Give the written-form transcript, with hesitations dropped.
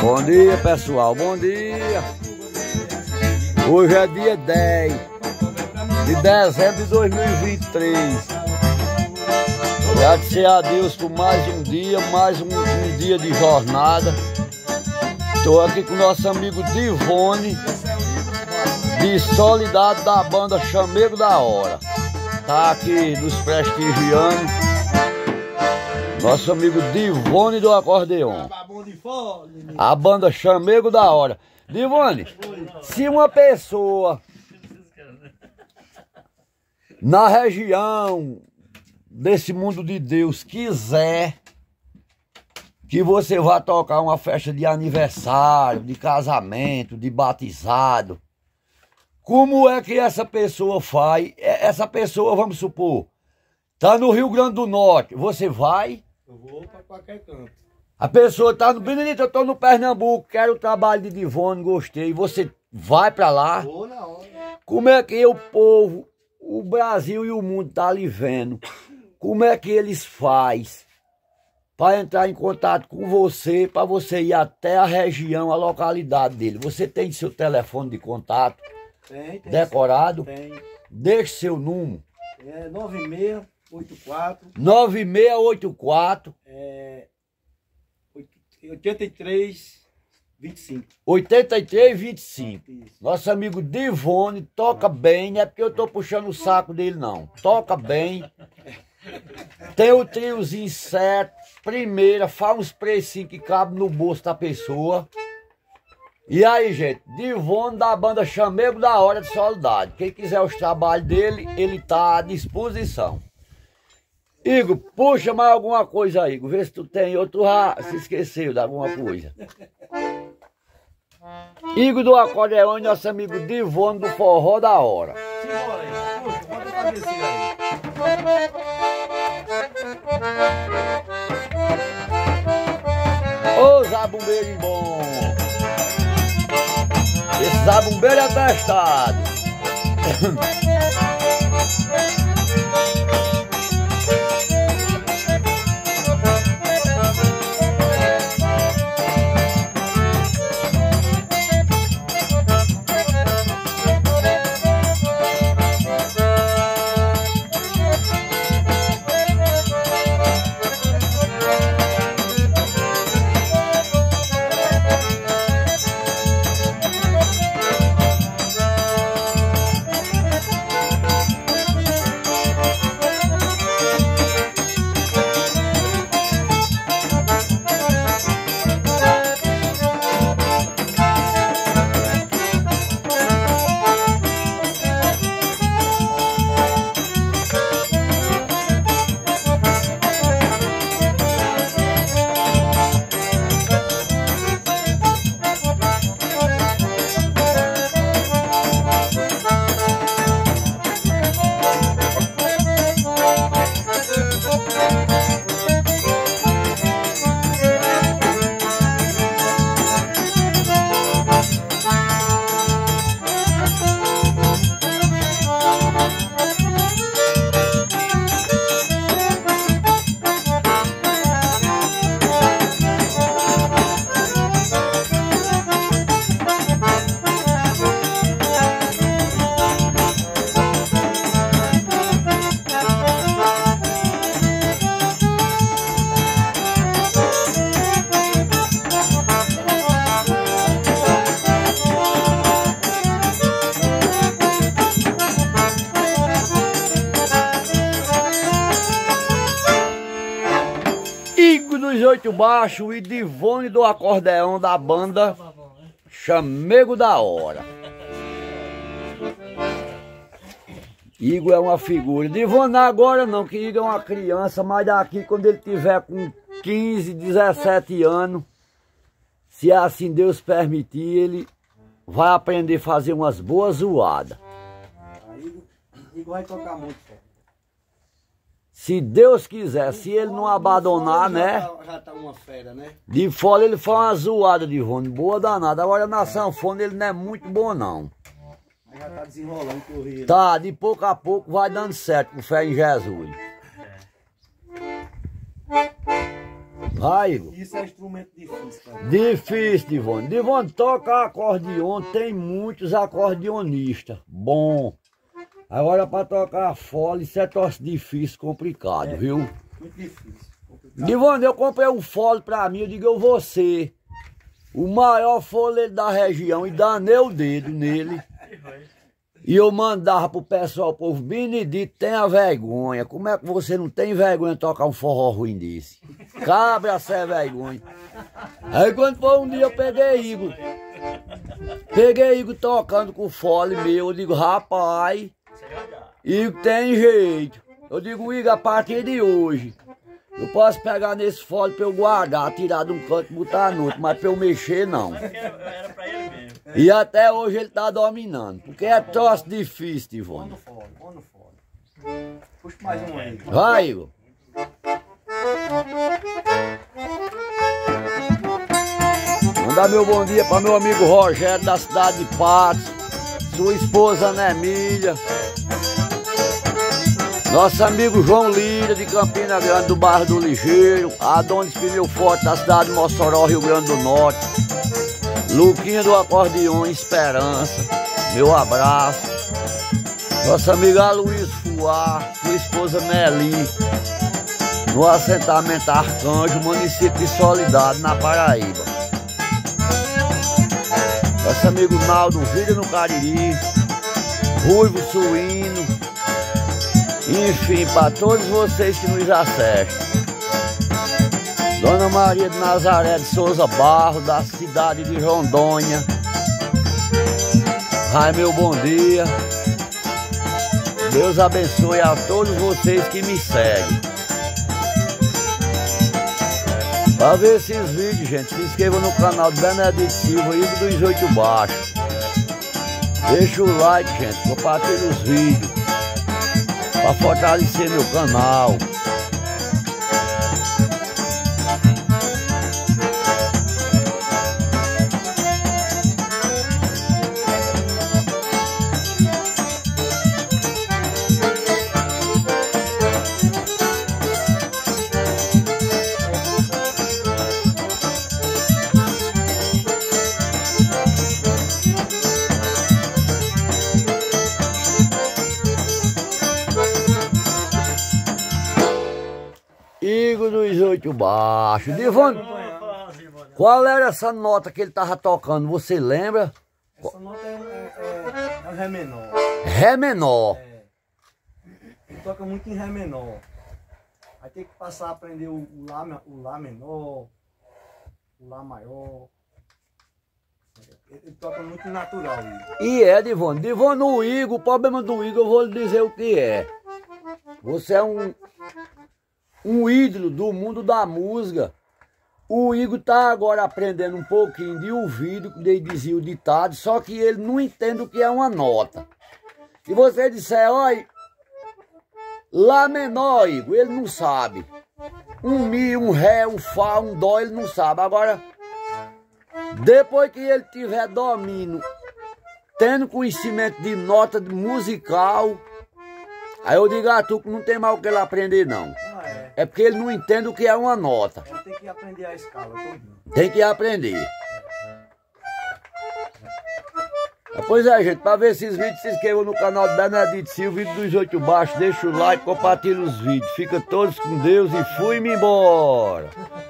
Bom dia, pessoal, bom dia. Hoje é dia 10 de dezembro de 2023. Agradecer a Deus por mais um dia, mais um dia de jornada. Estou aqui com o nosso amigo Divone, de Solidade, da banda Chamego da Hora. Tá aqui nos prestigiando. Nosso amigo Divone do acordeon. A banda Chamego da Hora. Divone, se uma pessoa na região desse mundo de Deus quiser que você vá tocar uma festa de aniversário, de casamento, de batizado, como é que essa pessoa faz? Essa pessoa, vamos supor, tá no Rio Grande do Norte, você vai? Eu vou para qualquer canto. A pessoa tá no Benedito, eu tô no Pernambuco, quero o trabalho de Divone, gostei. Você vai para lá? Vou na hora. Como é que o povo, o Brasil e o mundo tá ali vendo? Como é que eles fazem para entrar em contato com você, para você ir até a região, a localidade dele? Você tem seu telefone de contato? Tem. Decorado? Tem. Deixe seu número. É 9684 9684 8325. 8325. Isso. Nosso amigo Divone toca bem, não é porque eu tô puxando o saco dele, não. Toca bem. Tem o triozinho certo. Primeira, faz uns precinhos que cabem no bolso da pessoa. E aí, gente, Divone da banda Chamego da Hora de Solidade. Quem quiser os trabalhos dele, ele tá à disposição. Igor, puxa mais alguma coisa aí, Igor. Vê se tu tem outro, se esqueceu de alguma coisa. Igor do acordeão e nosso amigo Divone do Forró da Hora. Simbora aí. Puxa, bota pra descer aí. Ô zabumbeiro bom! Esse zabumbeiro é testado. Dos oito baixos e Divone do acordeão da banda Chamego da Hora. Igor é uma figura. Divone agora não, que Igor é uma criança, mas daqui quando ele tiver com 15, 17 anos, se assim Deus permitir, ele vai aprender a fazer umas boas zoadas. Igor vai tocar muito, pô. Se Deus quiser, se ele não abandonar, né? Já tá uma fera, né? De fora ele faz uma zoada, Divone, boa danada. Agora na sanfona ele não é muito bom, não. Mas já tá desenrolando corrida. Tá, de pouco a pouco vai dando certo, com fé em Jesus. Vai, Igor. Isso é instrumento difícil, cara. Difícil, Divone. Divone, tocar acordeon, tem muitos acordeonistas. Bom. Agora para tocar fole, isso é troço difícil, complicado, viu? Muito difícil. Complicado. Divone, eu comprei um fole pra mim, eu digo, eu vou ser o maior foleiro da região e danei o dedo nele. E eu mandava pro pessoal, povo, Benedito, tenha vergonha. Como é que você não tem vergonha de tocar um forró ruim desse? Cabra sem vergonha. Aí quando foi um dia eu peguei Igor. Peguei Igor tocando com o fole meu. Eu digo, rapaz, Igor tem jeito. Eu digo, Igor, a partir de hoje, eu posso pegar nesse fole pra eu guardar, tirar de um canto e botar no outro, mas pra eu mexer não. Era pra ele mesmo. E até hoje ele tá dominando, porque é troço difícil, Ivone. Põe no fole. Puxa mais um aí. Vai, Igor. Mandar meu bom dia para meu amigo Rogério da cidade de Patos, sua esposa Ana Emília, nosso amigo João Lira de Campina Grande, do bairro do Ligeiro, Adonis Pneu Forte da cidade de Mossoró, Rio Grande do Norte, Luquinha do Acordeon Esperança, meu abraço, nossa amiga Luiz Fuá, sua esposa Meli, no assentamento Arcanjo, município de Soledade, na Paraíba. Nosso amigo Naldo, Vida no Cariri, Ruivo Suíno, enfim, para todos vocês que nos assistem. Dona Maria de Nazaré de Souza Barro, da cidade de Rondônia. Ai, meu bom dia. Deus abençoe a todos vocês que me seguem. Para ver esses vídeos, gente, se inscreva no canal do Benedito Silva, Igor dos Oito Baixos. Deixa o like, gente, compartilhe os vídeos para fortalecer meu canal. Igor dos Oito Baixos. Divone, qual era essa nota que ele tava tocando? Você lembra? Essa nota é Ré menor. Ré menor. É. Ele toca muito em Ré menor. Aí tem que passar a aprender o Lá menor, o Lá maior. Ele toca muito natural. E é, Divone. Divone, o Igor, o problema do Igor, eu vou lhe dizer o que é. Você é um ídolo do mundo da música. O Igor tá agora aprendendo um pouquinho de ouvido, como ele dizia o ditado, só que ele não entende o que é uma nota. Se você disser, olha, Lá menor, Igor, ele não sabe. Um Mi, um Ré, um Fá, um Dó, ele não sabe. Agora, depois que ele tiver domínio, tendo conhecimento de nota musical, aí eu digo a tu que não tem mais o que ele aprender, não. É porque ele não entende o que é uma nota. Ele tem que aprender a escala todinha. Tem que aprender. Pois é, gente, para ver esses vídeos, se inscreva no canal do Benedito Silva, Vídeo dos Oito Baixos, deixa o like, compartilha os vídeos. Fica todos com Deus e fui-me embora.